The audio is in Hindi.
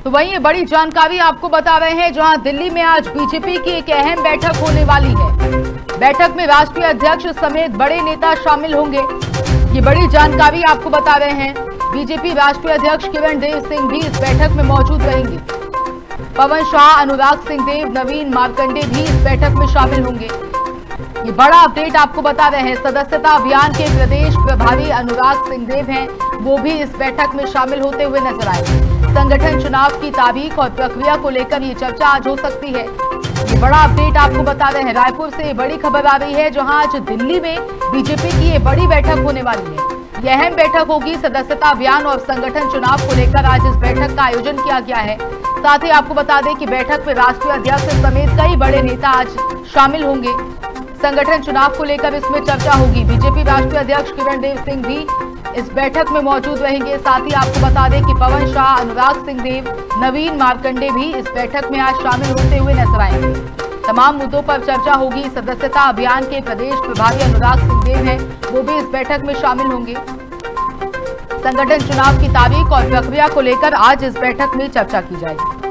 तो वहीं ये बड़ी जानकारी आपको बता रहे हैं, जहां दिल्ली में आज बीजेपी की एक अहम बैठक होने वाली है। बैठक में राष्ट्रीय अध्यक्ष समेत बड़े नेता शामिल होंगे। ये बड़ी जानकारी आपको बता रहे हैं। बीजेपी राष्ट्रीय अध्यक्ष किरण देव सिंह भी इस बैठक में मौजूद रहेंगे। पवन शाह, अनुराग सिंह देव, नवीन मार्कंडे भी इस बैठक में शामिल होंगे। ये बड़ा अपडेट आपको बता रहे हैं। सदस्यता अभियान के प्रदेश प्रभारी अनुराग सिंह देव हैं, वो भी इस बैठक में शामिल होते हुए नजर आए। संगठन चुनाव की तारीख और प्रक्रिया को लेकर ये चर्चा आज हो सकती है। ये बड़ा अपडेट आपको बता रहे हैं। रायपुर से ये बड़ी खबर आ रही है, जहां आज दिल्ली में बीजेपी की ये बड़ी बैठक होने वाली है। यह अहम बैठक होगी। सदस्यता अभियान और संगठन चुनाव को लेकर आज इस बैठक का आयोजन किया गया है। साथ ही आपको बता दें कि बैठक में राष्ट्रीय अध्यक्ष समेत कई बड़े नेता आज शामिल होंगे। संगठन चुनाव को लेकर इसमें चर्चा होगी। बीजेपी राष्ट्रीय अध्यक्ष किरण देव सिंह भी इस बैठक में मौजूद रहेंगे। साथ ही आपको बता दें कि पवन शाह, अनुराग सिंह देव, नवीन मार्कंडे भी इस बैठक में आज शामिल होते हुए नजर आएंगे। तमाम मुद्दों पर चर्चा होगी। सदस्यता अभियान के प्रदेश प्रभारी अनुराग सिंह देव हैं, वो भी इस बैठक में शामिल होंगे। संगठन चुनाव की तारीख और प्रक्रिया को लेकर आज इस बैठक में चर्चा की जाएगी।